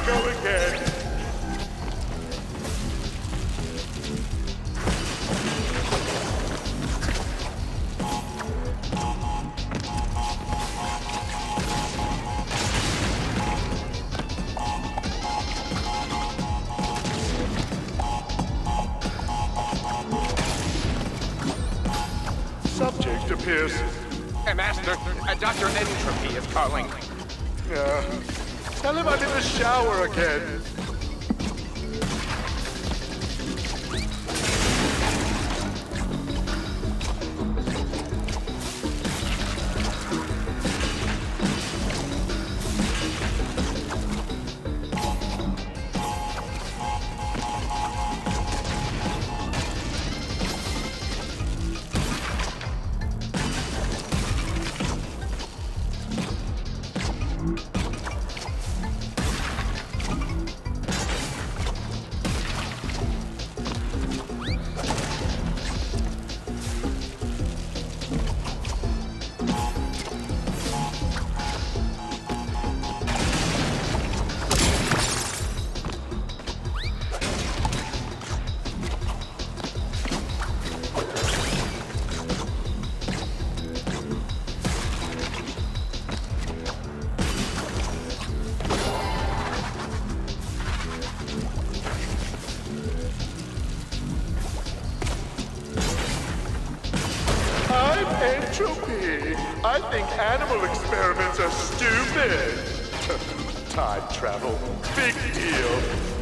go again. Subject appears. Hey, Master, Dr. Entropy is calling. Tell him I'm in the shower again. I'm Entropy. I think animal experiments are stupid. Time travel, big deal.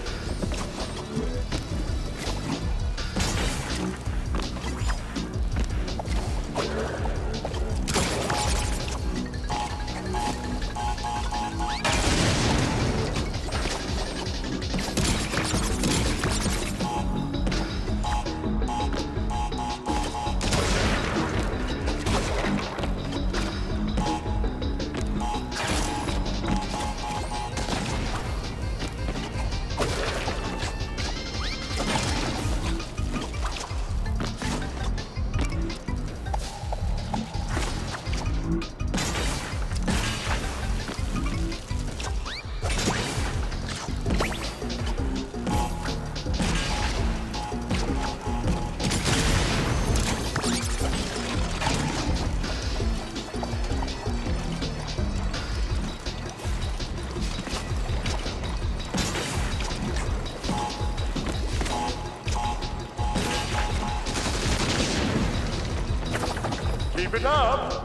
Keep it up.